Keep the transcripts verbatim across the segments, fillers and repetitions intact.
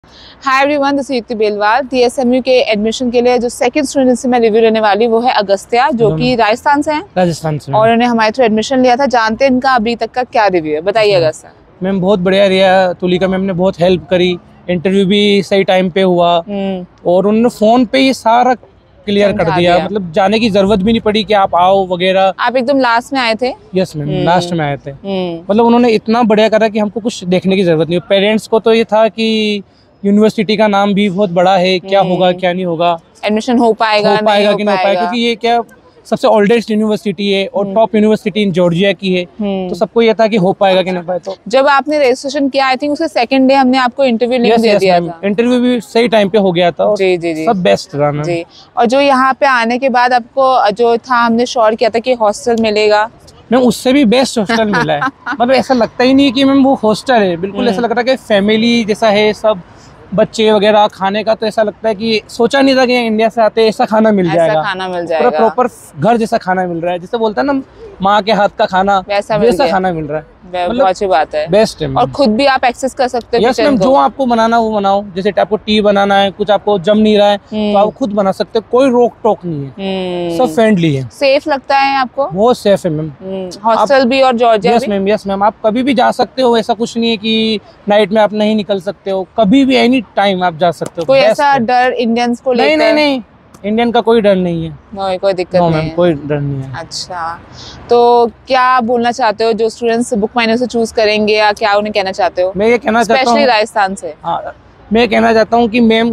Hi everyone, this is युक्ति बेलवाल। टीएसएमयू के admission के लिए जो सेकंड स्टूडेंट से मैं रिव्यू लेने वाली वो है अगस्त्या, जो कि राजस्थान से हैं। राजस्थान से और उन्होंने हमारे थ्रू एडमिशन लिया था। जानते हैं इनका अभी तक का क्या रिव्यू है, बताइए अगस्त्या। मैम बहुत बढ़िया रहा, तुलिका मैम ने बहुत हेल्प करी, इंटरव्यू भी सही टाइम पे हुआ और उन्होंने फोन पे ही सारा क्लियर कर दिया, मतलब जाने की जरूरत भी नहीं पड़ी कि आप आओ वगैरह। आप एकदम लास्ट में आए थे? यस मैम, लास्ट में आए थे। मतलब उन्होंने इतना बढ़िया करा कि हमको कुछ देखने की जरूरत नहीं। पेरेंट्स को तो ये था कि यूनिवर्सिटी का नाम भी बहुत बड़ा है, क्या होगा क्या नहीं होगा, एडमिशन हो पाएगा हो पाएगा कि नहीं हो पाएगा, क्योंकि ये क्या सबसे ओल्डेस्ट यूनिवर्सिटी है और टॉप यूनिवर्सिटी इन जॉर्जिया की है, तो सबको ये था कि हो पाएगा कि नहीं पाए। तो जब आपने रजिस्ट्रेशन किया, आई थिंक उसके सेकंड डे हमने आपको इंटरव्यू लिंक दे दिया था। इंटरव्यू भी सही टाइम पे हो गया था और जी जी जी सब बेस्ट रहा मैम। जी। और जो यहाँ पे आने के बाद आपको जो था, हमने श्योर किया था कि हॉस्टल मिलेगा, मैम उससे भी बेस्ट हॉस्टल मिला है। मतलब ऐसा लगता ही नहीं है कि मैम वो हॉस्टल है, बिल्कुल ऐसा लग रहा है कि फैमिली जैसा है, सब बच्चे वगैरह। खाने का तो ऐसा लगता है कि सोचा नहीं था कि इंडिया से आते ऐसा खाना मिल जाएगा, ऐसा खाना मिल जाएगा, पूरा प्रॉपर घर जैसा खाना मिल रहा है, जैसे बोलता है ना माँ के हाथ का खाना, वैसा वैसा खाना मिल रहा है। बहुत अच्छी बात है, बेस्ट है। और खुद भी आप एक्सेस कर सकते हो। यस मैम, जो आपको बनाना वो बनाओ, जैसे आपको टी बनाना है, कुछ आपको जम नहीं रहा है तो आप खुद बना सकते हो, कोई रोक टोक नहीं है, सब फ्रेंडली है। सेफ लगता है आपको? बहुत सेफ है मैम, हॉस्टल भी और जॉर्जिया भी। यस मैम, यस मैम, आप कभी भी जा सकते हो, ऐसा कुछ नहीं है कि नाइट में आप नहीं निकल सकते हो, कभी भी एनी टाइम आप जा सकते हो। कोई ऐसा डर इंडियंस को लेकर? नहीं नहीं नहीं, इंडियन का कोई डर नहीं है। नहीं, कोई दिक्कत no, नहीं है, कोई डर नहीं है। अच्छा, तो क्या बोलना चाहते हो जो स्टूडेंट्स बुक माई से चूज करेंगे, या क्या उन्हें कहना चाहते हो? मैं ये कहना चाहता हूँ, स्पेशली राजस्थान से। हाँ, मैं कहना चाहता हूँ कि मैम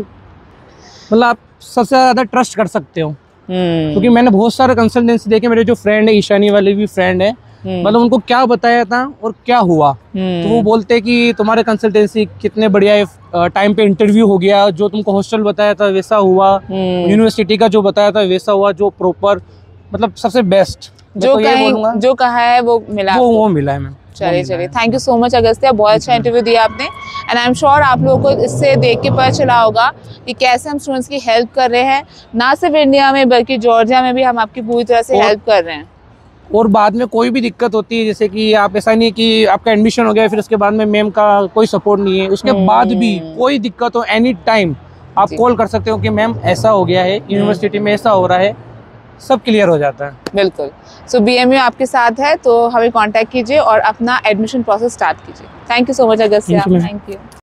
मतलब आप सबसे ज्यादा ट्रस्ट कर सकते हो, क्योंकि मैंने बहुत सारे कंसल्टेंसी देखे। मेरे जो फ्रेंड है, ईशानी वाले भी फ्रेंड है, मतलब उनको क्या बताया था और क्या हुआ, तो वो बोलते कि तुम्हारे कंसल्टेंसी कितने बढ़िया है, टाइम पे इंटरव्यू हो गया, जो तुमको हॉस्टल बताया था वैसा हुआ, यूनिवर्सिटी का जो बताया था वैसा हुआ, जो प्रॉपर मतलब सबसे बेस्ट जो कहीं जो कहा है वो मिला, वो वो मिला है मैम। चलिए चलिए, thank you so much Agastya, बहुत अच्छा इंटरव्यू दिया आपने। एंड आई एम श्योर आप लोगों को इससे देख के पता चला होगा कि कैसे हम स्टूडेंट्स की हेल्प कर रहे हैं, ना सिर्फ इंडिया में बल्कि जॉर्जिया में भी हम आपकी पूरी तरह से हेल्प कर रहे हैं। और बाद में कोई भी दिक्कत होती है, जैसे कि आप ऐसा नहीं कि आपका एडमिशन हो गया फिर उसके बाद में मैम का कोई सपोर्ट नहीं है, उसके बाद भी कोई दिक्कत हो एनी टाइम आप कॉल कर सकते हो कि मैम ऐसा हो गया है, यूनिवर्सिटी में ऐसा हो रहा है, सब क्लियर हो जाता है। बिल्कुल। सो बीएमयू आपके साथ है, तो हमें कांटेक्ट कीजिए और अपना एडमिशन प्रोसेस स्टार्ट कीजिए। Thank you so much Agastya, thank you.